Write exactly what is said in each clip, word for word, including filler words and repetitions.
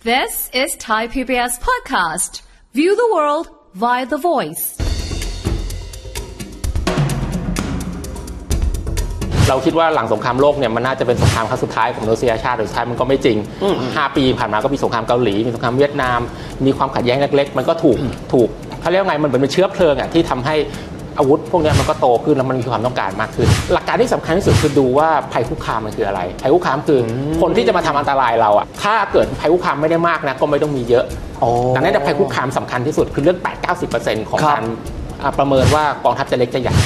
This is Thai พี บี เอส podcast. View the world via the voice. เราคิดว่าหลังสงครามโลกเนี่ยมันน่าจะเป็นสงครามครั้งสุดท้ายของมนุษยชาติโดยสุดท้ายมันก็ไม่จริงห้าปีผ่านมาก็มีสงครามเกาหลีมีสงครามเวียดนามมีความขัดแย้งเล็กๆมันก็ถูกถูกเขาเรียกว่าไงมันเป็นเชื้อเพลิงอ่ะที่ทำให้อาวุธพวกนี้มันก็โตขึ้นแล้วมันมีความต้องการมากขึ้นหลักการที่สำคัญที่สุดคือดูว่าภัยคุกคามมันคืออะไรภัยคุกคามคือคนที่จะมาทำอันตรายเราอ่ะถ้าเกิดภัยคุกคามไม่ได้มากนะก็ไม่ต้องมีเยอะดังนั้นภัยคุกคามสำคัญที่สุดคือเรื่อง แปดถึงเก้าสิบเปอร์เซ็นต์ ของการประเมินว่ากองทัพจะเล็กจะใหญ่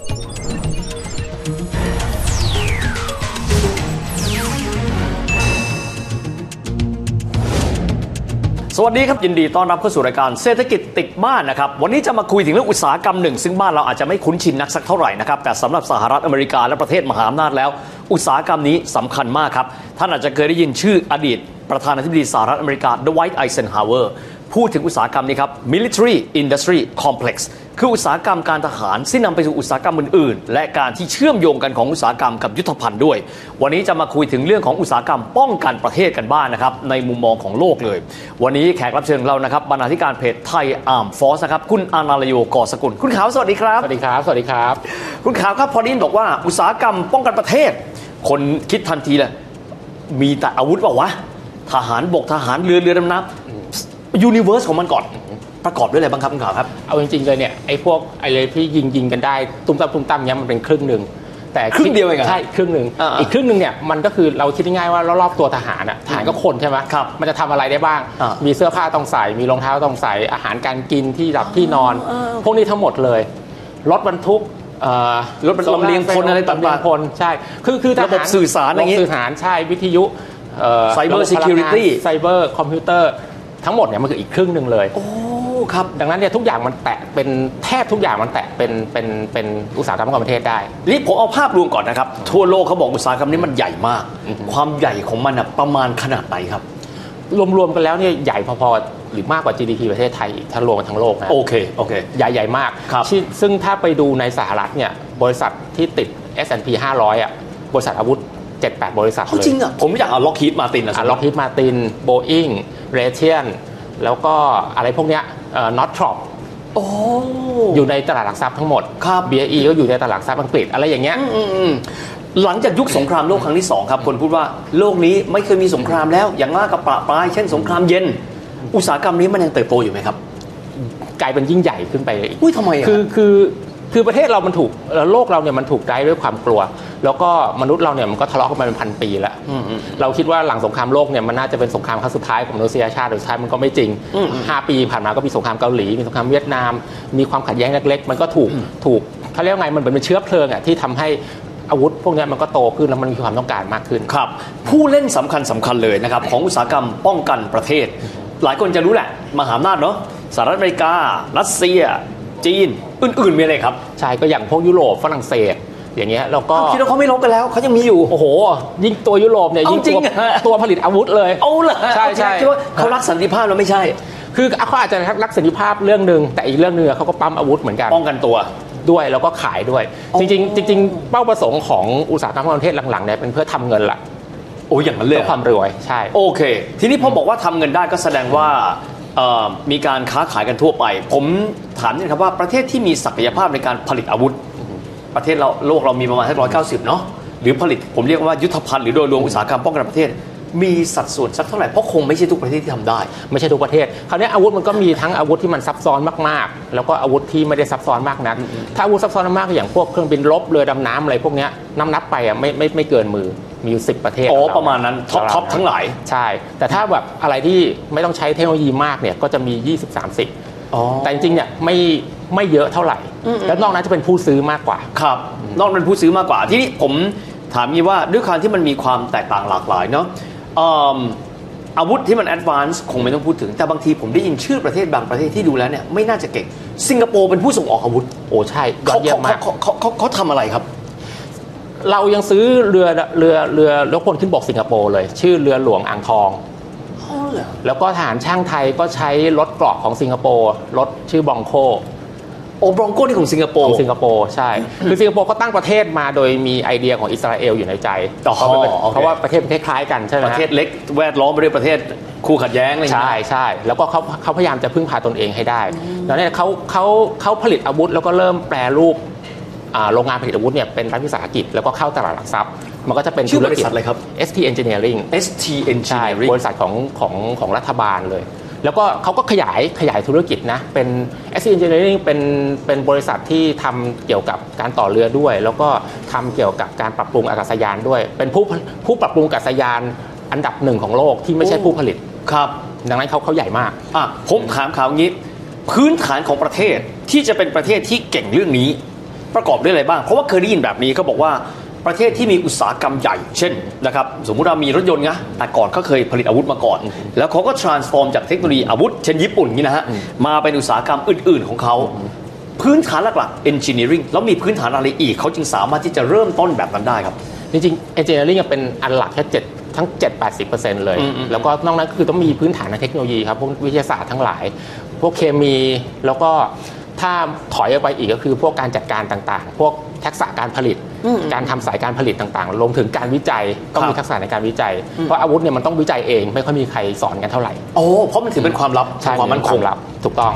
สวัสดีครับยินดีต้อนรับเข้าสู่รายการเศรษฐกิจติดบ้านนะครับวันนี้จะมาคุยถึงเรื่องอุตสาหกรรมหนึ่งซึ่งบ้านเราอาจจะไม่คุ้นชินนักสักเท่าไหร่นะครับแต่สำหรับสหรัฐอเมริกาและประเทศมหาอำนาจแล้วอุตสาหกรรมนี้สำคัญมากครับท่านอาจจะเคยได้ยินชื่ออดีตประธานาธิบดีสหรัฐอเมริกาดไวท์ ไอเซนฮาวเวอร์พูดถึงอุตสาหกรรมนี้ครับ military industry complex คืออุตสาหกรรมการทหารที่นำไปสู่อุตสาหกรรมอื่นๆและการที่เชื่อมโยงกันของอุตสาหกรรมกับยุทธภัณฑ์ด้วยวันนี้จะมาคุยถึงเรื่องของอุตสาหกรรมป้องกันประเทศกันบ้าง น, นะครับในมุมมองของโลกเลยวันนี้แขกรับเชิญเรานะครับบรรณาธิการเพจไทยอาร์มฟอร์สนะครับคุณอานาลโยกอสกุลคุณขาวสวัสดีครับสวัสดีครับสวัสดีครับคุณขาวครับพอดีนบอกว่าอุตสาหกรรมป้องกันประเทศคนคิดทันทีเลยมีแต่อาวุธเปล่าวะทหารบกทหารเรือเรือดำน้ำยูนิเวอร์สของมันก่อนประกอบด้วยอะไรบ้างครับคุณข่าวครับเอาจริงๆเลยเนี่ยไอ้พวกไอ้เลยที่ยิงยิงกันได้ตุ้มตั้มตุ้มตั้มเนี้ยมันเป็นครึ่งหนึ่งแต่ครึ่งเดียวเองใช่ครึ่งหนึ่งอีกครึ่งหนึ่งเนี่ยมันก็คือเราคิดง่ายๆว่ารอบๆตัวทหารอ่ะทหารก็คนใช่ไหมมันจะทำอะไรได้บ้างมีเสื้อผ้าต้องใส่มีรองเท้าต้องใส่อาหารการกินที่หลับที่นอนพวกนี้ทั้งหมดเลยรถบรรทุกรถบรรทุกลำเลียงคนอะไรต่างๆใช่คือคือระบบสื่อสารอะไรอย่างงี้สื่อสารใช่วิทยุไซเบอร์ซิเคียวริตี้ไซเบอร์คอมพิวเตอร์ทั้งหมดเนี่ยมันคืออีกครึ่งหนึ่งเลยโอ้ครับดังนั้นเนี่ยทุกอย่างมันแตะเป็นแทบทุกอย่างมันแตะเป็นเป็นเป็นอุตสาหกรรมของประเทศได้นี่ผมเอาภาพรวมก่อนนะครับทั่วโลกเขาบอกอุตสาหกรรมนี้มันใหญ่มากความใหญ่ของมันประมาณขนาดไหนครับรวมๆกันแล้วเนี่ยใหญ่พอๆหรือมากกว่า จี ดี พี ประเทศไทยถ้ารวมกันทั้งโลกนะโอเคโอเคใหญ่ๆมากซึ่งถ้าไปดูในสหรัฐเนี่ยบริษัทที่ติด เอส แอนด์ พี ห้าร้อยอ่ะบริษัทอาวุธเจ็ดแปด บริษัทเลยจริงอ่ะผมอยากเอาล็อกฮีดมาตินนะล็อกฮีดมาตินโบอิงเรเทียนแล้วก็อะไรพวกเนี้ยน็อตทรอปอยู่ในตลาดหลักทรัพย์ทั้งหมด บี ไอ อี ก็อยู่ในตลาดหลักทรัพย์อังกฤษอะไรอย่างเงี้ยหลังจากยุคสงครามโลกครั้งที่สองครับคนพูดว่าโลกนี้ไม่เคยมีสงครามแล้วอย่างมากกับปะปลายเช่นสงครามเย็นอุตสาหกรรมนี้มันยังเติบโตอยู่ไหมครับกลายเป็นยิ่งใหญ่ขึ้นไปอีกอุ้ยทำไมอ่ะคือคือคือประเทศเรามันถูกโลกเราเนี่ยมันถูกได้ด้วยความกลัวแล้วก็มนุษย์เราเนี่ยมันก็ทะเลาะกันมาเป็นพันปีแล้วเราคิดว่าหลังสงครามโลกเนี่ยมันน่าจะเป็นสงครามครั้งสุดท้ายของมนุษยชาติโดยสุดท้ายมันก็ไม่จริงห้าปีผ่านมาก็มีสงครามเกาหลีมีสงครามเวียดนามมีความขัดแย้งเล็กๆมันก็ถูกถูกเขาเรียกว่าไงมันเป็นเชื้อเพลิงอ่ะที่ทำให้อาวุธพวกนี้มันก็โตขึ้นแล้วมันมีความต้องการมากขึ้นครับผู้เล่นสำคัญสำคัญเลยนะครับของอุตสาหกรรมป้องกันประเทศหลายคนจะรู้แหละมหาอำนาจเนาะสหรัฐอเมริการัสเซียจีนอื่นๆมีอะไรครับใช่ก็อย่างพวกยุโรปฝรั่งเศสอย่างเงี้ยแล้วก็คิดว่าเขาไม่ลบกันแล้วเขายังมีอยู่โอ้โหยิ่งตัวยุโรปเนี่ยยิ่งตัวตัวผลิตอาวุธเลยเอาล่ะใช่ใช่คิดว่าเขารักสันติภาพแล้วไม่ใช่คือเขาอาจจะรักสันติภาพเรื่องนึงแต่อีกเรื่องนึงเขาก็ปั๊มอาวุธเหมือนกันป้องกันตัวด้วยแล้วก็ขายด้วยจริงๆจริงๆเป้าประสงค์ของอุตสาหกรรมประเทศหลังๆเนี่ยเป็นเพื่อทำเงินละโอ้อย่างนั้นเลยความรวยใช่โอเคทีนี้พอบอกว่าทำเงินได้ก็แสดงว่ามีการค้าขายกันทั่วไปผมถามนี่ครับว่าประเทศที่มีศักยภาพในการผลิตอาวุธประเทศเราโลกเรามีประมาณแค่ร้อยเก้าสิบเนาะหรือผลิตผมเรียกว่ายุทธภัณฑ์หรือโดยรวมอุตสาหกรรมป้องกันประเทศมีสัดส่วนสักเท่าไหร่เพราะคงไม่ใช่ทุกประเทศที่ทำได้ไม่ใช่ทุกประเทศคราวนี้อาวุธมันก็มีทั้งอาวุธที่มันซับซ้อนมากๆแล้วก็อาวุธที่ไม่ได้ซับซ้อนมากนักถ้าอาวุธซับซ้อนมากอย่างพวกเครื่องบินรบเรือดำน้ำอะไรพวกนี้นับนับไปอ่ะไม่ไม่ไม่เกินมือมีอยู่สิบประเทศอ๋อประมาณนั้นท็อปท็อปทั้งหลายใช่แต่ถ้าแบบอะไรที่ไม่ต้องใช้เทคโนโลยีมากเนี่ยก็จะมียี่สิบ สามสิบแต่จริงๆเนี่ยไม่ไม่เยอะเท่าไหร่แล้วนอกนั้นจะเป็นผู้ซื้อมากกว่าครับนอกนั้นเป็นผู้ซื้อมากกว่าที่นี่ผมถามงี้ว่าด้วยการที่มันมีความแตกต่างหลากหลายเนาะอาวุธที่มันแอดวานซ์คงไม่ต้องพูดถึงแต่บางทีผมได้ยินชื่อประเทศบางประเทศที่ดูแล้วเนี่ยไม่น่าจะเก่งสิงคโปร์เป็นผู้ส่งออกอาวุธโอ้ใช่ยอดเยี่ยมมากเขาเขาเขาเขาทำอะไรครับเรายังซื้อเรือเรือเรือรบพลขึ้นบกสิงคโปร์เลยชื่อเรือหลวงอ่างทองแล้วก็ทหารช่างไทยก็ใช้รถเกราะของสิงคโปร์รถชื่อบองโคโอ้บรองโก้นี่ของสิงคโปขร์องสิงคโปร์ใช่คือสิงคโปร์เขาตั้งประเทศมาโดยมีไอเดียของอิสราเอลอยู่ในใจอ๋อเพราะเป็นโอเคเพราะว่าประเทศมันคล้ายๆกันใช่ไหมประเทศเล็กแวดล้อมไปด้วยประเทศคู่ขัดแย้งอะไรอย่างใช่เงี้ยใช่แล้วก็เขาเขาพยายามจะพึ่งพาตนเองให้ได้แล้วเนี่ยเขาเขาเขาผลิตอาวุธแล้วก็เริ่มแปรรูปอ่าโรงงานผลิตอาวุธเนี่ยเป็นรัฐวิสาหกิจแล้วก็เข้าตลาดหลักทรัพย์มันก็จะเป็นชื่อธุบรริกิจษัทอะไรครับเอส ที Engineering เอส ทีใช่ Engineering บริษัทของของของรัฐบาลเลย แล้วก็เขาก็ขยายขยายธุรกิจนะเป็น เอส ที Engineering เป็นเป็นบริษัทที่ทำเกี่ยวกับการต่อเรือด้วย แล้วก็ทำเกี่ยวกับการปรับปรุงอากาศยานด้วย เป็นผู้ผู้ปรับปรุงอากาศยานอันดับหนึ่งของโลกที่ไม่ใช่ผู้ผลิตครับดังนั้นเขาเขาใหญ่มากอ่ะผมถามข่าวงี้พื้นฐานของประเทศที่จะเป็นประเทศที่เก่งเรื่องนี้ประกอบด้วยอะไรบ้างเพราะว่าเคยได้ยินแบบนี้เขาบอกว่าประเทศที่มีอุตสาหกรรมใหญ่เช่นนะครับสมมุติเรามีรถยนต์นะแต่ก่อนเขาเคยผลิตอาวุธมาก่อน แล้วเขาก็ transform จากเทคโนโลยีอาวุธเช่นญี่ปุ่นนี่นะฮะมาเป็นอุตสาหกรรมอื่นๆของเขาพื้นฐานหลักๆ engineering แล้วมีพื้นฐานอะไรอีกเขาจึงสามารถที่จะเริ่มต้นแบบนั้นได้ครับจริงๆ Engineering เป็นอันหลักแค่เจ็ดทั้ง เจ็ดถึงแปดสิบเปอร์เซ็นต์ เลย แล้วก็นอกนั้นคือต้องมีพื้นฐานทางเทคโนโลยีครับพวกวิทยาศาสตร์ทั้งหลาย พวกเคมีแล้วก็ถ้าถอยออกไปอีกก็คือพวกการจัดการต่างๆ พวกทักษะการผลิต การทำสายการผลิตต่างๆรวมถึงการวิจัยต้องมีทักษะในการวิจัย เพราะอาวุธเนี่ยมันต้องวิจัยเองไม่ค่อยมีใครสอนกันเท่าไหร่โอ้เพราะมันถือเป็นความลับใช่ความมั่นคงลับถูกต้อง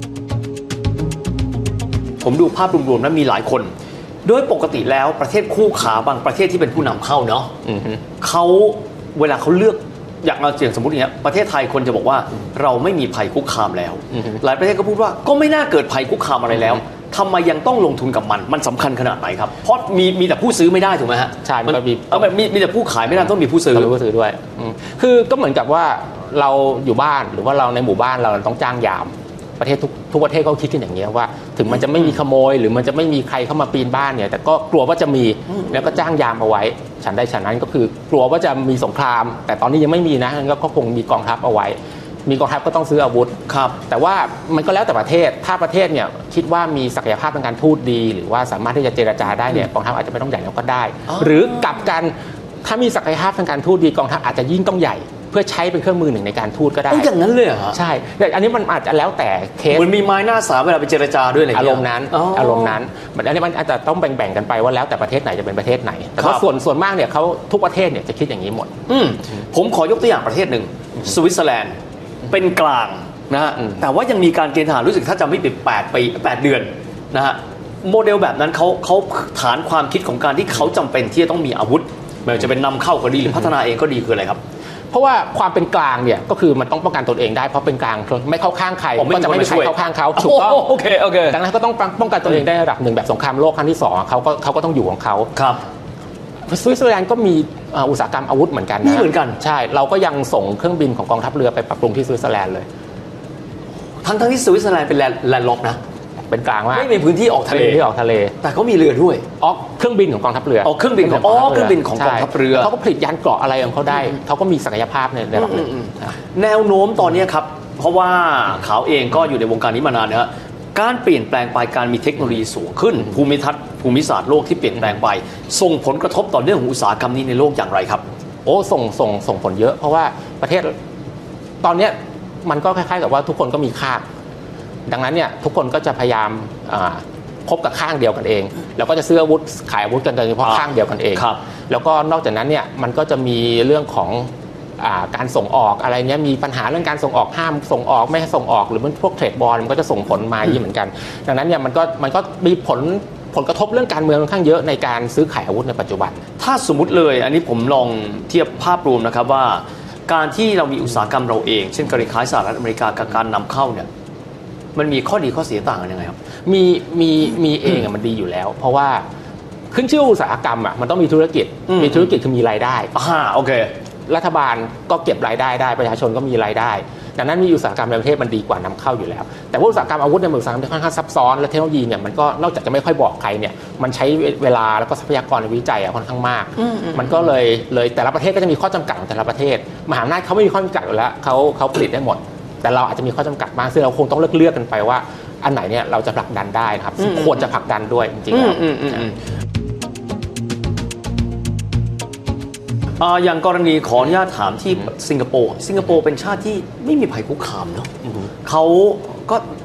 ผมดูภาพรวมๆแล้วมีหลายคน โดยปกติแล้วประเทศคู่ขาบางประเทศที่เป็นผู้นำเข้าเนาะอือฮึเขาเวลาเขาเลือกอย่างเราอย่างสมมติอย่างเงี้ยประเทศไทยคนจะบอกว่าเราไม่มีภัยคุกคามแล้วอือฮึหลายประเทศก็พูดว่าก็ไม่น่าเกิดภัยคุกคามอะไรแล้วทำไมยังต้องลงทุนกับมันมันสำคัญขนาดไหนครับเพราะมีมีแต่ผู้ซื้อไม่ได้ถูกไหมฮะใช่มันก็มีเออมีมีแต่ผู้ขายไม่ได้ต้องมีผู้ซื้อต้องมีผู้ซื้อด้วยอืมคือก็เหมือนกับว่าเราอยู่บ้านหรือว่าเราในหมู่บ้านเราต้องจ้างยามประเทศทุกทุกประเทศเขาคิดกันอย่างนี้ยว่า ถึงมันจะไม่มีขโมย หรือมันจะไม่มีใครเข้ามาปีนบ้านเนี่ยแต่ก็กลัวว่าจะมีแล้วก็จ้างยามเอาไว้ฉันได้ฉันนั้นก็คือกลัวว่าจะมีสงคราม แต่ตอนนี้ยังไม่มีนะงั้นก็คงมีกองทัพเอาไว้ มีกองทัพก็ต้องซื้ออาวุธครับแต่ว่ามันก็แล้วแต่ประเทศถ้าประเทศเนี่ยคิดว่ามีศักยภาพทางการทูตดี หรือว่าสามารถที่จะเจรจาได้เนี่ยกองทัพอาจจะไม่ต้องใหญ่แล้วก็ได้อ๋อหรือกลับกันถ้ามีศักยภาพทางการทูตดีกองทัพอาจจะยิ่งต้องใหญ่ เพื่อใช้เป็นเครื่องมือหนึ่งในการทูตก็ได้โอ้อย่างนั้นเลยเหรอฮะใช่แต่อันนี้มันอาจจะแล้วแต่เคสเหมือนมีไม้หน้าสามเวลาไปเจรจาด้วยอะไรอย่างอาเงี้รยมณ์นั้นอ๋อออารมณ์นั้นมันอันนี้มันอาจจะต้องแบ่งๆกันไปว่าแล้วแต่ประเทศไหนจะเป็นประเทศไหน แต่ว่าครับส่วนส่วนมากเนี่ยเขาทุกประเทศเนี่ยจะคิดอย่างนี้หมดอืมผมขอยกตัวอย่างประเทศหนึ่งสวิตเซอร์แลนด์เป็นกลางนะฮะอืมแต่ว่ายังมีการเกณฑ์ทหารรู้สึกถ้าจำไม่ผิดแปดปีแปดเดือนนะฮะโมเดลแบบนั้นเขาเขาฐานความคิดของการที่เขาจำเป็นที่จะต้องมีอาวุธไม่ว่าจะเป็นนำเข้าก็ดีหรือพัฒนาเองก็ดีคืออะไรครับเพราะว่าความเป็นกลางเนี่ยก็คือมันต้องป้องกันตนเองได้เพราะเป็นกลางไม่เข้าข้างใครอ๋อไม่ก็จะไม่มีใครมีคนมาช่วยเข้าข้างเขาถูกต้องโอเคโอเคดังนั้นก็ต้องป้องกันตัวเองได้ระดับหนึ่งแบบสงครามโลกครั้งที่สองเขาก็เขาก็ต้องอยู่ของเขาครับสวิตเซอร์แลนด์ก็มีเอ่ออุตสาหกรรมอาวุธเหมือนกันนะมีเหมือนกันใช่เราก็ยังส่งเครื่องบินของกองทัพเรือไปปรับปรุงที่สวิตเซอร์แลนด์เลยทั้งทั้งที่สวิตเซอร์แลนด์เป็นแลนด์แลนด์ล็อกนะเป็นกลางมากไม่มีพื้นที่ออกทะเลที่ออกทะเลแต่เขามีเรือด้วยอ๋อเครื่องบินของกองทัพเรืออ๋อเครื่องบินของอ๋อเครื่องบินของกองทัพเรือใช่เขาก็ผลิตยานเกราะอะไรของเขาได้เขาก็มีศักยภาพในระดับหนึ่งแนวโน้มตอนนี้ครับ เพราะว่าเขาเองก็อยู่ในวงการนี้มานานนะฮะการเปลี่ยนแปลงไปการมีเทคโนโลยีสูงขึ้น ภูมิทัศน์ภูมิศาสตร์โลกที่เปลี่ยนแปลงไป ส่งผลกระทบต่อเรื่องของอุตสาหกรรมนี้ในโลกอย่างไรครับโอ้ส่งส่งส่งผลเยอะ เพราะว่าประเทศตอนเนี้ยมันก็คล้ายๆกับว่าทุกคนก็มีค่าดังนั้นเนี่ยทุกคนก็จะพยายามอ่าคบกับข้างเดียวกันเอง แล้วก็จะซื้ออาวุธขายอาวุธกันโดยเฉพาะอ่าข้างเดียวกันเองครับแล้วก็นอกจากนั้นเนี่ยมันก็จะมีเรื่องของอ่าการส่งออกอะไรเนี้ยมีปัญหาเรื่องการส่งออกห้ามส่งออกไม่ให้ส่งออกหรือมันพวกเทรดบอลมันก็จะส่งผลมาอย่างนี้เหมือนกัน ดังนั้นเนี่ยมันก็มันก็มีผลผลกระทบเรื่องการเมืองค่อนข้างเยอะในการซื้อขายอาวุธในปัจจุบันถ้าสมมุติเลยอันนี้ผมลองเทียบภาพรวมนะครับว่า การที่เรามีอุตสาหกรรมเราเอง เช่นกรณีคล้ายสหรัฐอเมริกากับการนำเข้าเนี่ยมันมีข้อดีข้อเสียต่างกันยังไงครับมีมีมีเองอะมันดีอยู่แล้ว เพราะว่าขึ้นชื่ออุตสาหกรรมอะมันต้องมีธุรกิจอืมมีธุรกิจคือมีรายได้อ่าโอเครัฐบาลก็เก็บรายได้ได้ประชาชนก็มีรายได้ ดังนั้นมีอุตสาหกรรมในประเทศมันดีกว่านำเข้าอยู่แล้ว แต่ว่าอุตสาหกรรมอาวุธในยอุตสาหกรรมที่ค่อนข้างซับซ้อนและเทคโนโลยีเนี่ยมันก็นอกจากจะไม่ค่อยบอกใครเนี่ยมันใช้เวลาแล้วก็ทรัพยากรในวิจัยอะค่อนข้างมาก มันก็เลยเลยแต่ละประเทศก็จะมีข้อจำกัดของแต่ละประเทศมหาอำนาจเขาไม่มีข้อจำกัดอยู่แล้วเขาเขาผลิตได้หมด แต่เราอาจจะมีข้อจำกัดบ้างซึ่งเราคงต้องเลือกเลือกกันไปว่าอันไหนเนี่ยเราจะผลักดันได้นะครับซึ่งควรจะผลักดันด้วยจริงๆแล้วอืมอืมอืมอ่าอย่างกรณีขออนุญาตถามที่สิงคโปร์สิงคโปร์เป็นชาติที่ไม่มีภัยคุกคามเนาะเขาก็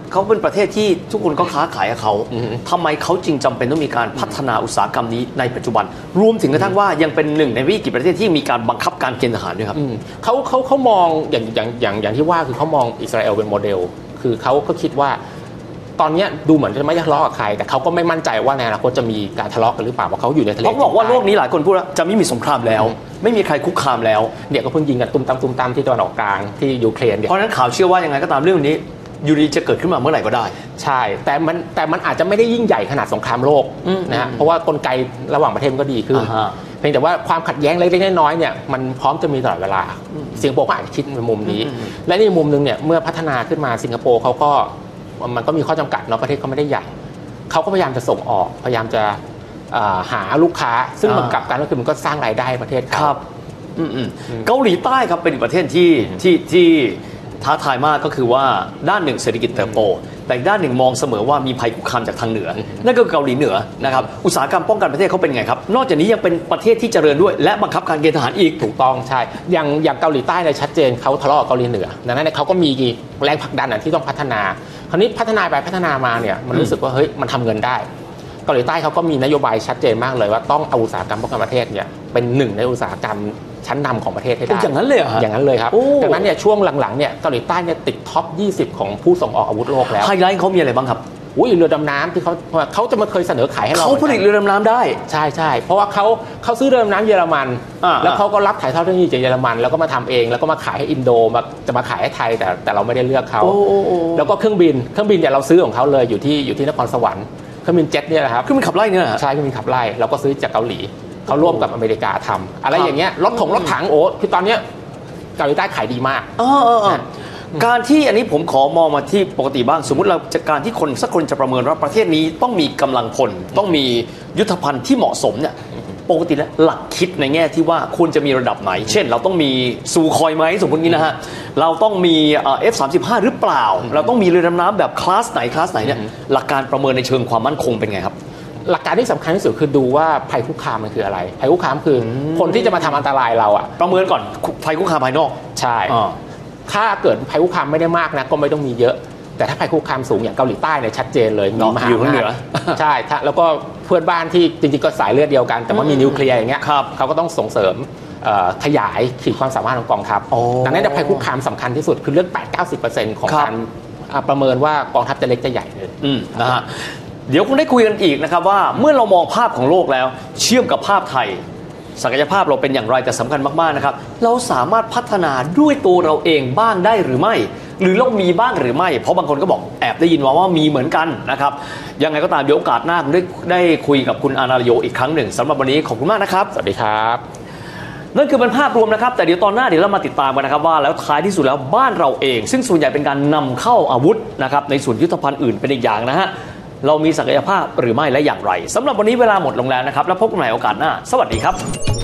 เขาเป็นประเทศที่ทุกคนก็ค้าขายกับเขาทำไมเขาจึงจำเป็นต้องมีการพัฒนาอุตสาหกรรมนี้ในปัจจุบันรวมถึงกระทั่งว่ายังเป็นหนึ่งในไม่กี่ประเทศที่มีการบังคับการเกณฑ์ทหารด้วยครับเขาเขาเขามองอย่างอย่างอย่างอย่างที่ว่าคือเขามองอิสราเอลเป็นโมเดลคือเขาก็คิดว่าตอนนี้ดูเหมือนจะไม่ทะเลาะกับใครแต่เขาก็ไม่มั่นใจว่าในอนาคตจะมีการทะเลาะกันหรือเปล่าเพราะเขาอยู่ในทะเลเขาบอกว่าโลกนี้หลายคนพูดว่าจะไม่มีสงครามแล้วไม่มีใครคุกคามแล้วเดี๋ยวก็เพิ่งยิงกันตุ้มตามตุ้มตามที่ตะวันออกกลางที่ยูเครนเพราะนั้นข่าวเชื่อว่ายังไงก็ตามเรื่องนี้อยู่ดีจะเกิดขึ้นมาเมื่อไหร่ก็ได้ใช่แต่มันแต่มันอาจจะไม่ได้ยิ่งใหญ่ขนาดสงครามโลกนะฮะเพราะว่ากลไกระหว่างประเทศก็ดีขึ้นเพียงแต่ว่าความขัดแย้งเล็กๆน้อยๆเนี่ยมันพร้อมจะมีตลอดเวลาสิงคโปร์ก็อาจจะคิดในมุมนี้และในมุมนึงเนี่ยเมื่อพัฒนาขึ้นมาสิงคโปร์เขาก็มันก็มีข้อจำกัดเนาะประเทศเขาไม่ได้ใหญ่เขาก็พยายามจะส่งออกพยายามจะหาลูกค้าซึ่งมันกลับกันก็คือมันก็สร้างรายได้ประเทศเขาเกาหลีใต้ครับเป็นประเทศที่ที่ที่ท้าทายมากก็คือว่าด้านหนึ่งเศรษฐกิจเติบโตแต่ด้านหนึ่งมองเสมอว่ามีภัยคุกคามจากทางเหนือนั่นก็เกาหลีเหนือนะครับอุตสาหกรรมป้องกันประเทศเขาเป็นไงครับนอกจากนี้ยังเป็นประเทศที่เจริญด้วยและบังคับการเกณฑ์ทหารอีกถูกต้องใช่อย่างอย่างเกาหลีใต้เนี่ยชัดเจนเขาทะเลาะกับเกาหลีเหนือดังนั้นเขาก็มีแรงผลักดันที่ต้องพัฒนาคราวนี้พัฒนาไปพัฒนามาเนี่ยมันรู้สึกว่าเฮ้ยมันทำเงินได้เกาหลีใต้เขาก็มีนโยบายชัดเจนมากเลยว่าต้องเอาอุตสาหกรรมป้องกันประเทศเนี่ยเป็นหนึ่งในอุตสาหกรรมชั้นนำของประเทศให้ได้อย่างนั้นเลยเหรออย่างนั้นเลยครับดังนั้นเนี่ยช่วงหลังๆเนี่ยเกาหลีใต้เนี่ยติดท็อปยี่สิบของผู้ส่งออกอาวุธโลกแล้วไฮไลท์เขามีอะไรบ้างครับอุ้ยเรือดำน้ำที่เขาเขาจะมาเคยเสนอขายให้เราเขาผลิตเรือดำน้ำได้ใช่ใช่เพราะว่าเขาเขาซื้อเรือดำน้ำเยอรมันแล้วเขาก็รับถ่ายทอดเทคโนโลยีจากเยอรมันแล้วก็มาทำเองแล้วก็มาขายให้อินโดมาจะมาขายให้ไทยแต่แต่เราไม่ได้เลือกเขาแล้วก็เครื่องบินเครื่องบินเนี่ยเราซื้อของเขาเลยอยู่ที่อยู่ที่นครสวรรค์เครื่องบินเจ็ตเนี่ยนะครับเครื่องบินขับไล่เนี่ยใช่เครื่องบินขับไล่เราก็ซื้อจากเกาหลีเขาร่วมกับอเมริกาทำอะไรอย่างเงี้ยรถถงรถถังโอ้คือตอนเนี้ยเกาหลีใต้ขายดีมากการที่อันนี้ผมขอมองมาที่ปกติบ้างสมมุติเราจะการที่คนสักคนจะประเมินว่าประเทศนี้ต้องมีกำลังพลต้องมียุทธภัณฑ์ที่เหมาะสมเนี่ยปกติแล้วหลักคิดในแง่ที่ว่าควรจะมีระดับไหนเช่นเราต้องมีซูคอยไหมสมมตินี้นะฮะเราต้องมี เอฟ สามสิบห้า หรือเปล่าเราต้องมีเรือดำน้ำแบบคลาสไหนคลาสไหนเนี่ยหลักการประเมินในเชิงความมั่นคงเป็นไงครับหลักการที่สำคัญที่สุดคือดูว่าภัยคุกคามมันคืออะไรภัยคุกคามคือคนที่จะมาทำอันตรายเราอะประเมินก่อนภัยคุกคามภายนอกใช่ถ้าเกิดภัยคุกคามไม่ได้มากนะก็ไม่ต้องมีเยอะแต่ถ้าภัยคุกคามสูงอย่างเกาหลีใต้เนี่ยชัดเจนเลยมีมหาอำนาจใช่แล้วก็เพื่อนบ้านที่จริงๆก็สายเลือดเดียวกันแต่ว่ามีนิวเคลียร์อย่างเงี้ยเขาก็ต้องส่งเสริมขยายขีดความสามารถของกองทัพดังนั้นภัยคุกคามสำคัญที่สุดคือเรื่อง แปดถึงเก้าสิบเปอร์เซ็นต์ ของการประเมินว่ากองทัพจะเล็กจะใหญ่เลยนะฮะเดี๋ยวคงได้คุยกันอีกนะครับว่าเมื่อเรามองภาพของโลกแล้วเชื่อมกับภาพไทยศักยภาพเราเป็นอย่างไรแต่สำคัญมากๆนะครับเราสามารถพัฒนาด้วยตัวเราเองบ้างได้หรือไม่หรือเรามีบ้างหรือไม่เพราะบางคนก็บอกแอบได้ยินว่าว่ามีเหมือนกันนะครับยังไงก็ตามเดี๋ยวโอกาสหน้าได้ได้คุยกับคุณอานาลโยอีกครั้งหนึ่งสำหรับวันนี้ขอบคุณมากนะครับสวัสดีครับนั่นคือเป็นภาพรวมนะครับแต่เดี๋ยวตอนหน้าเดี๋ยวเรามาติดตามกันนะครับว่าแล้วท้ายที่สุดแล้วบ้านเราเองซึ่งส่วนใหญ่เป็นการนำเข้าอาวุธนะครับในส่วนยุทธภัณฑ์อื่นเป็นอีกอย่างนะฮะเรามีศักยภาพหรือไม่และอย่างไรสำหรับวันนี้เวลาหมดลงแล้วนะครับแล้วพบกันใหม่โอกาสหน้าสวัสดีครับ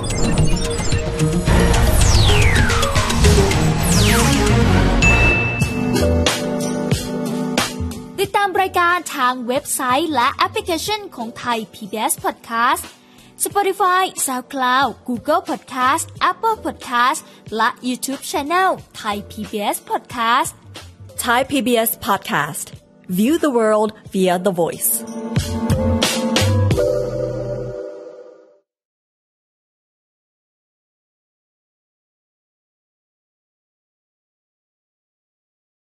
ติดตามรายการทางเว็บไซต์และแอปพลิเคชันของไทย พี บี เอส Podcast Spotify SoundCloud Google Podcast Apple Podcast และ YouTube Channel Thai พี บี เอส Podcast Thai พี บี เอส Podcast View the world via the voice